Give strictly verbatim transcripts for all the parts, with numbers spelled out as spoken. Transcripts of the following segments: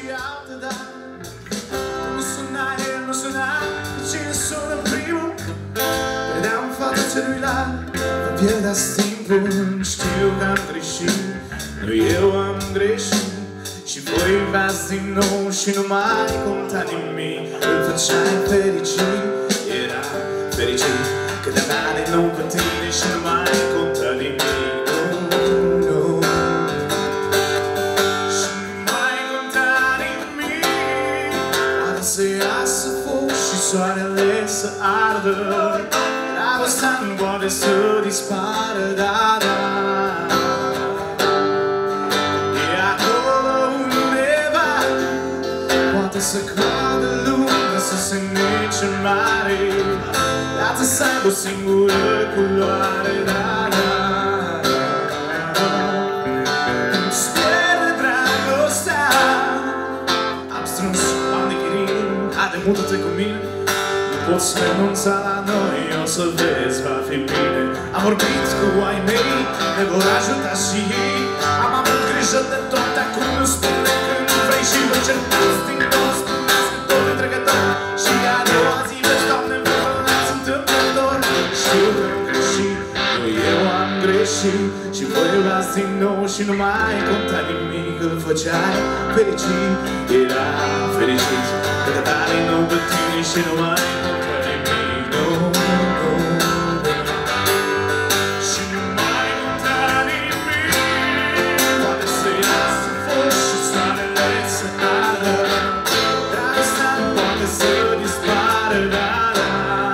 altă dată. Nu suna el, nu suna cine sună primul. Vedeam fața celuilalt, vă pierdeați timpul. Știu că am greșit, nu eu am greșit. Și voi v-ați din nou și nu mai conta nimic. Îl făceai fericit, era fericit când avea din nou pe tine și nu mai conta nimic. Să iasă foc și soarele să ardă. Dragostea nu poate să dispară, da, da. E acolo undeva, poate să cadă lumea, să se nece mare. Lasă să aibă o singură culoare, da, da. Îmi pierde dragostea. Am strâns bani de chirii, haide, mută-te cu mine. Nu poți renunța la noi, o să vezi, va fi bine. Am vorbit cu ai mei, ne vor ajuta și ei. Am avut grijă de tot, acum nu spune când vrei. Și vă certați din nou, spuneți că tot e trecător. Și a doua zi vezi, Doamne, vă vă-ți întâmplător. Știu că am greșit, nu eu am greșit. Și voi v-ați din nou și nu mai conta nimic. Îl făceai fericit, era fericit când avea din nou pe tine și nu mai conta nimic. No, no, no. Și nu mai conta nimic. Poate să iasă foc și soarele să ardă. Dragostea nu poate să dispară, da, da.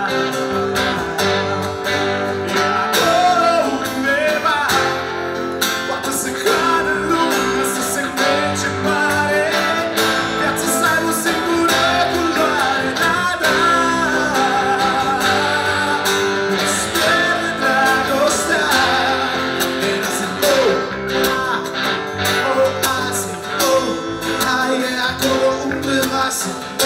E acolo undeva, poate să cadă lumea, să se nece mare. Viața să aibă o singură culoare, da, da. Îți pierde dragostea. And I said, oh, ah, oh, I said, oh, ah, e acolo undeva,